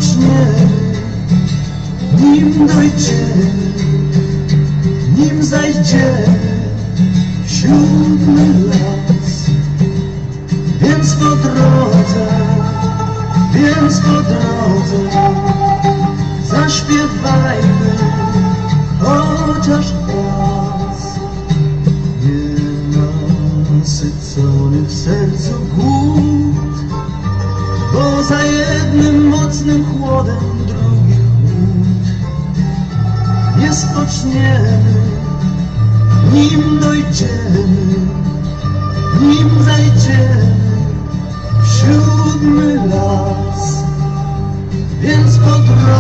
spoczniemy, nim dojdziemy, nim zajdziemy w 7. las. Więc po drodze zaśpiewajmy chociaż raz. Nienasycony w sercu głód, bo za jednym mocnym chłodem drugi chłód. Nie spoczniemy, nim dojdziemy, nim zajdziemy w 7. las. Więc po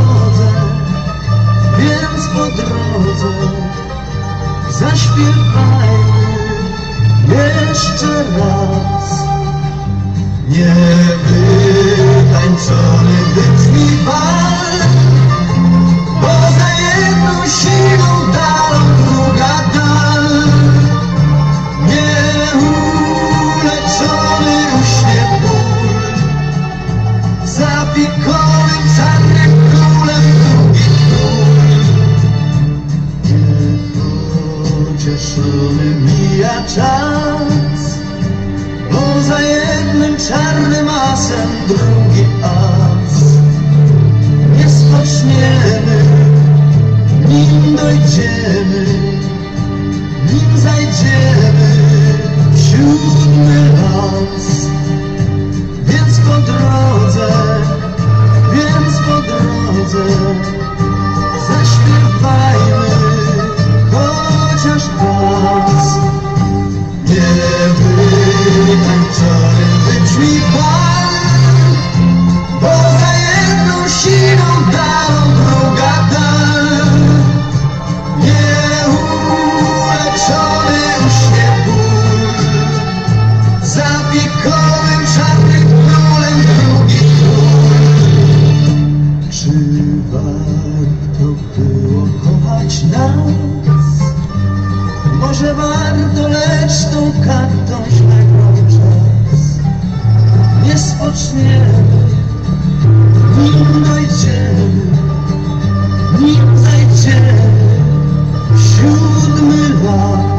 drodze zaśpiewajmy jeszcze raz. Niewytańczony wybrzmi bal, bo za jedną siną dalą druga dal. Nieuleczony uśnie ból, za pikowym czarnym królem drugi król. Niepocieszony mija czas, bo za jednym czarnym asem drugi as. Nie spoczniemy, nim dojdziemy, nim zajdziemy w 7. las. Więc po drodze zaśpiewajmy chociaż raz. Niewytańczony wybrzmi bal, bo za jedną siną dalą druga dal. Nieuleczony uśnie ból, za pikowym czarnym królem drugi król. Czy warto było kochać nas? Może warto, lecz tą kartą źle grał czas. Nie spoczniemy, nim dojdziemy, nim zajdziemy w 7. las.